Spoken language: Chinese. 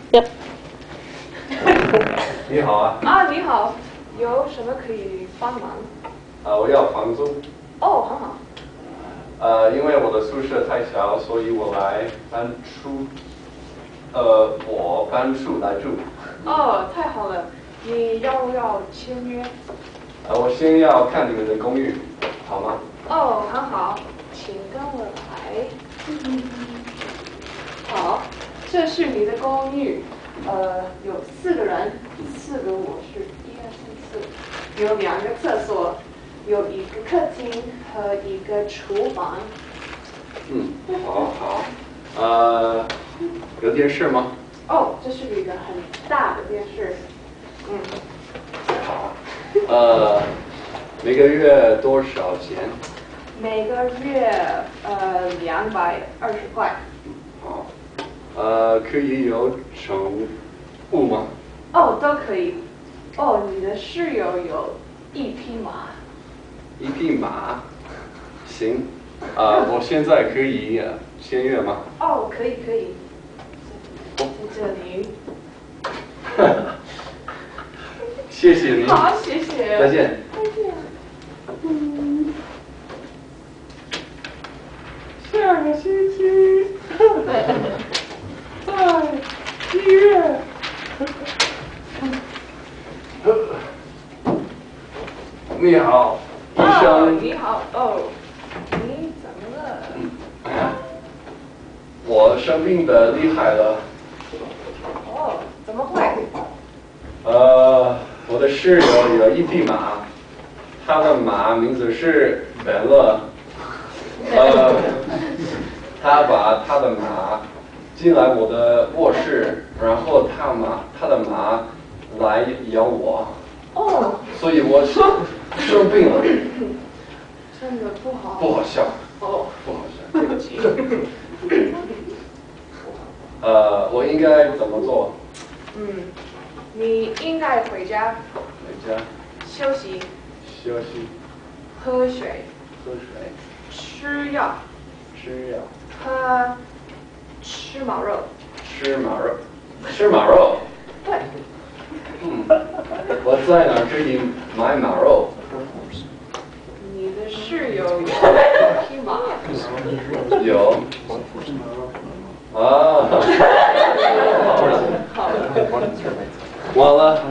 你好啊。 啊，你好，有什么可以帮忙？ 我要房租。 哦，很好。 因为我的宿舍太小，所以我搬出来住。 哦，太好了，你要不要签约？ 我先要看你们的公寓，好吗？ 哦，很好，请跟我来。好，这是你的公寓，有4个人，4个卧室，1、2、3、4，有2个厕所，有1个客厅和1个厨房。 好。有电视吗？ 哦，这是一个很大的电视。 好。每个月多少钱？ 每个月220块。 好。可以有宠物吗？ 哦，都可以。哦，你的室友有1匹马。 1匹马？行。我现在可以签约吗？ 哦，可以。在这里。 谢谢你。 好，谢谢。 再见。 再见。下个星期在医院。 你好，医生。 你好。哦，你怎么了？ 我生病的厉害了。 哦，怎么会？ 我的室友有1匹马，他的马名字是本乐。他把他的马进来我的卧室，然后他的马来咬我。 哦， 所以我生病了。 真的不好。 不好笑。 哦， 不好笑。 对不起。 我应该怎么做？ 你应该回家。 回家。 休息。喝水。吃药。吃马肉。对。 我在哪可以买马肉？ 你的室友有1匹马。 有。 好。 完了，